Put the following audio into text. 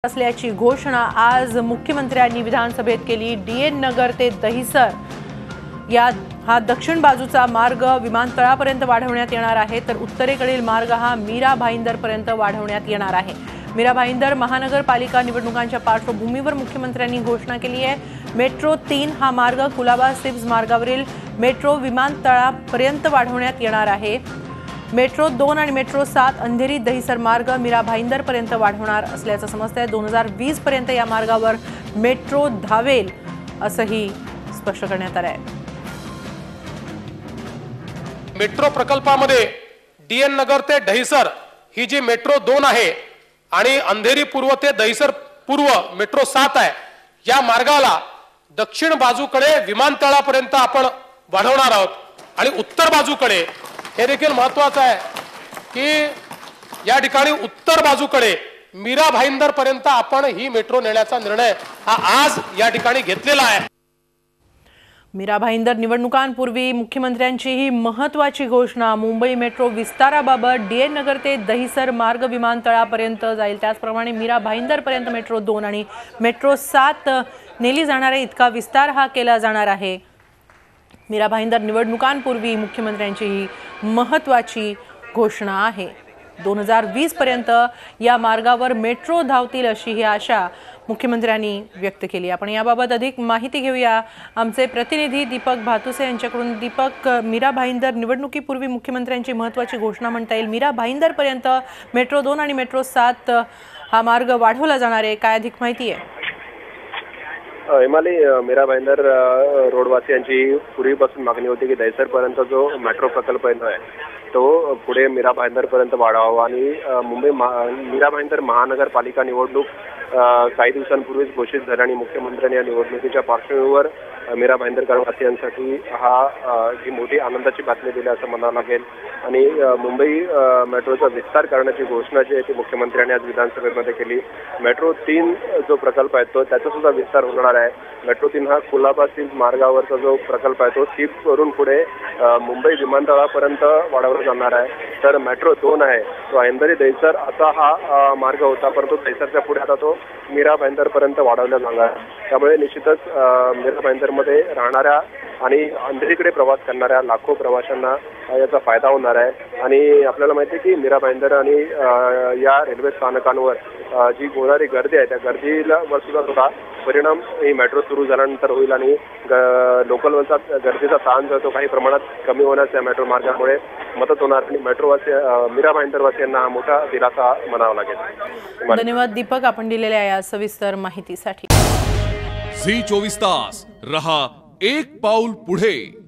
असल्याची घोषणा आज मुख्यमंत्र्यांनी विधानसभेत केली। डीएन नगर ते दहिसर हा दक्षिण बाजूचा मार्ग विमानतळापर्यंत वाढवण्यात येणार आहे, तर उत्तरेकडील मार्ग हा मीरा भाईंदर पर्यंत वाढवण्यात येणार आहे। मीरा भाईंदर महानगरपालिका निवडणुकांच्या पार्श्वभूमीवर मुख्यमंत्र्यांनी घोषणा केली आहे। मेट्रो 3 हा मार्ग कुलाबा सिप्स मार्गावरील मेट्रो विमानतळापर्यंत वाढवण्यात येणार आहे। मेट्रो 2 आणि मेट्रो 7 अंधेरी दहिसर मार्ग मीरा भाईंदर पर्यंत वाढवणार असल्याचं समजतंय। 2020 पर्यंत या मार्गावर मेट्रो धावेल असंही स्पष्ट करण्यात आलं आहे। मेट्रो प्रकल्पामध्ये डीएन नगर ते दहिसर ही जी मेट्रो 2 आहे आणि अंधेरी पूर्व ते दहिसर पूर्व मेट्रो 7 आहे, या मार्गाला दक्षिण बाजूकडे विमानतळापर्यंत आपण वाढवणार आहोत आणि उत्तर बाजूकडे हे देखील महत्त्वाचं आहे की या ठिकाणी उत्तर बाजूकडे मीरा भाईंदर पर्यंत आपण ही मेट्रो नेण्याचा निर्णय हा आज या ठिकाणी घेतलेला आहे। मीरा भाईंदर निवडणुकांपूर्वी मुख्यमंत्र्यांची ही महत्त्वाची घोषणा। मुंबई मेट्रो विस्ताराबाबत डीएन नगर ते दहिसर मार्ग विमानतळापर्यंत जाईल, त्याचप्रमाणे मीरा भाईंदर पर्यंत मेट्रो 2 आणि मेट्रो 7 नेली जाणार आहे, इतका विस्तार हा केला जाणार आहे। मीरा भाईंदर निवडणुकांपूर्वी मुख्यमंत्र्यांची ही महत्त्वाची घोषणा आहे। 2020 पर्यंत या मार्गावर मेट्रो धावतील अशी ही आशा मुख्यमंत्र्यांनी व्यक्त केली। आपण याबाबत अधिक माहिती घेऊया आमचे प्रतिनिधी दीपक भातुसे यांच्याकडून। दीपक, मीरा भाईंदर निवडणुकीपूर्वी मुख्यमंत्र्यांची महत्त्वाची घोषणा म्हणता येईल। मीरा भाईंदर पर्यंत मेट्रो 2 आणि मेट्रो 7 हा मार्ग वाढवला जाणार आहे, काय अधिक माहिती आहे? हिमाली, मीरा भाईंदर रोडवासियांची पूर्वीपासून मागणी होती की दहिसर पर्यंत जो मेट्रो प्रकल्प आहे तो पुढे मीरा भाईंदर पर्यंत वाढवावा आणि मीरा भाईंदर महानगरपालिका निवडणूक काही दिवसांपूर्वीच घोषित झाली आणि मुख्यमंत्र्यांनी या निवडणुकीच्या पार्श्वभूमीवर मीरा भाईंदरकरवासियांसाठी ही मोठी आनंदाची बातमी दिली असं म्हणावं लागेल। आणि मुंबई मेट्रोचा विस्तार करण्याची घोषणा जी आहे ती मुख्यमंत्र्यांनी आज विधानसभेमध्ये केली। मेट्रो 3 जो प्रकल्प आहे तो त्याचा सुद्धा विस्तार होणार आहे। मेट्रो 3 हा कुलाबा सिप्स मार्गावरचा जो प्रकल्प आहे तो सिप्स वरून पुढे मुंबई विमानतळापर्यंत वाढवला जाणार आहे। तर मेट्रो 2 आहे तो अंधेरी दहिसर असा हा मार्ग होता, परंतु दहिसरच्या पुढे आता तो मीरा भाईंदर पर्यंत वाढवला जाणार आहे। त्यामुळे निश्चितच मीरा भाईंदरमध्ये राहणाऱ्या आणि अंधेरीकडे प्रवास करणाऱ्या लाखो प्रवाशांना याचा फायदा होणार आहे। आणि आपल्याला माहिती आहे की मीरा भाईंदर आणि या रेल्वे स्थानकांवर जी होणारी गर्दी आहे त्या गर्दीवर सुद्धा थोडा परिणाम ही मेट्रो सुरू झाल्यानंतर होईल आणि लोकलवरचा गर्दीचा ताण जो तो काही प्रमाणात कमी होण्यास या मेट्रो मार्गामुळे मदत होणार आणि मीरा भाईंदरवासियांना हा मोठा दिलासा म्हणावा लागेल। धन्यवाद दीपक, आपण दिलेल्या या सविस्तर माहितीसाठी। झी 24 तास रहा एक पाऊल पुढे।